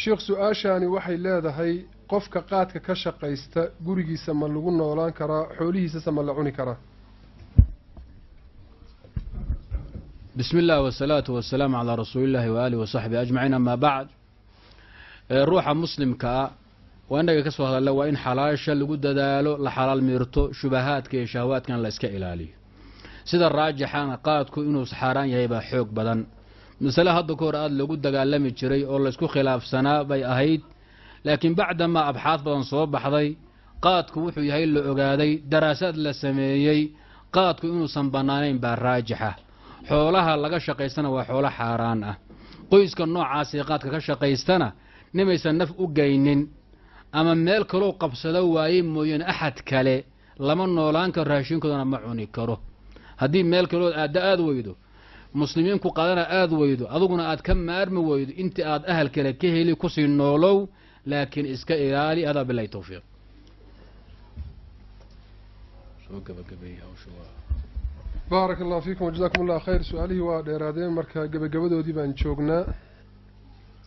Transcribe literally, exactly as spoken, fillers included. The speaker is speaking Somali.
sheekh su-aashaani waxay leedahay qofka qaadka ka shaqaysta gurigiisa ma lagu noolaan karaa xoolihiisase ma la cuni karaa بسم الله والصلاة والسلام على رسول الله وآله وصحبه أجمعين. أما بعد روح مسلم كا وأنك كسوة الله وإن حلاش لقد دالو لحلال ميرتو شبهات كي شهوات كان لسك إلالي سيدا الراجحان قادكو إنو سحاران يهيبا حوق بدن مثلا هاد كور آد لقد دقال لم يجري أو لسكو خلاف سنة بي أهيد لكن بعدما أبحاث بدن صوب بحضي قادكو وحو يهيل لأقادي دراسات لسميي قادكو إنو سنبنانين بالراجحة xoolaha laga shaqaystana waa xoolo xaaraan ah qoyska noocaas ee qaadka ka shaqaystana nimaysan naf u geynin ama meel kale oo qabsado waayay mooyeen axad kale lama noolaan karo raashinkoodana ma cuni karo haddii meel kale oo aad aad weydo muslimiinku qaadana aad weydo aduguna aad ka maarmi weydo intii aad ahal kale ka heli ku sii noolow laakiin iska ilaali adaa billahi tawfiiq soo gabagabeeyay hawsha بارك الله فيكم وجزاكم الله خير سؤالي واديرادين marka gabagabadodii baan joognaa